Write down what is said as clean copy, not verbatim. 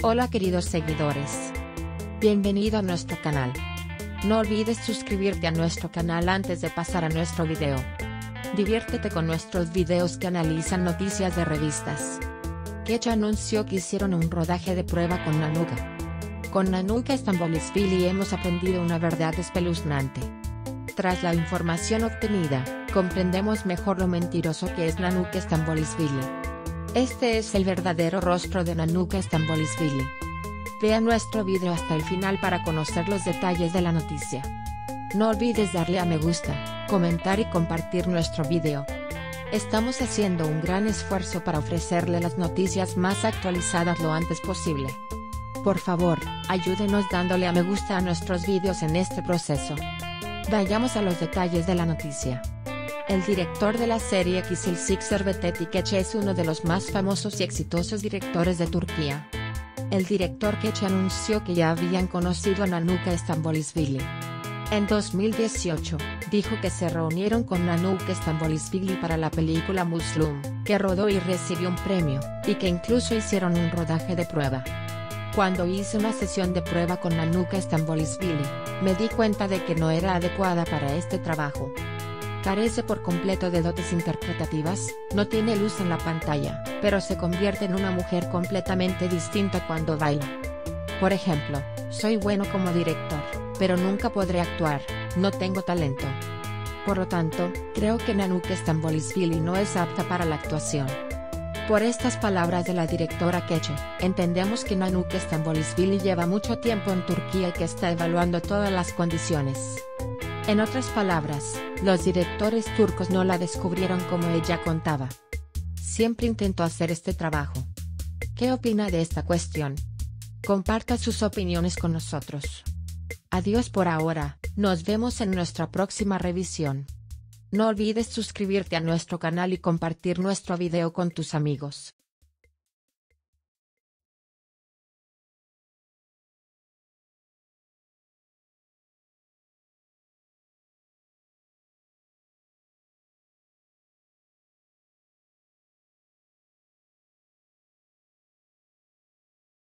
Hola queridos seguidores. Bienvenido a nuestro canal. No olvides suscribirte a nuestro canal antes de pasar a nuestro video. Diviértete con nuestros videos que analizan noticias de revistas. Kecha anunció que hicieron un rodaje de prueba con Nanuka. Con Nanuka Stambolisvili hemos aprendido una verdad espeluznante. Tras la información obtenida, comprendemos mejor lo mentiroso que es Nanuka Stambolisvili. Este es el verdadero rostro de Nanuka Stambolisvili. Vea nuestro video hasta el final para conocer los detalles de la noticia. No olvides darle a me gusta, comentar y compartir nuestro video. Estamos haciendo un gran esfuerzo para ofrecerle las noticias más actualizadas lo antes posible. Por favor, ayúdenos dándole a me gusta a nuestros videos en este proceso. Vayamos a los detalles de la noticia. El director de la serie Kızıl Şerbeti Kecha es uno de los más famosos y exitosos directores de Turquía. El director Kecha anunció que ya habían conocido a Nanuka Stambolisvili. En 2018, dijo que se reunieron con Nanuka Stambolisvili para la película Muslim, que rodó y recibió un premio, y que incluso hicieron un rodaje de prueba. Cuando hice una sesión de prueba con Nanuka Stambolisvili, me di cuenta de que no era adecuada para este trabajo. Carece por completo de dotes interpretativas, no tiene luz en la pantalla, pero se convierte en una mujer completamente distinta cuando baila. Por ejemplo, soy bueno como director, pero nunca podré actuar, no tengo talento. Por lo tanto, creo que Nanuka Stambolisvili no es apta para la actuación. Por estas palabras de la directora Kecha, entendemos que Nanuka Stambolisvili lleva mucho tiempo en Turquía y que está evaluando todas las condiciones. En otras palabras, los directores turcos no la descubrieron como ella contaba. Siempre intentó hacer este trabajo. ¿Qué opina de esta cuestión? Comparta sus opiniones con nosotros. Adiós por ahora, nos vemos en nuestra próxima revisión. No olvides suscribirte a nuestro canal y compartir nuestro video con tus amigos.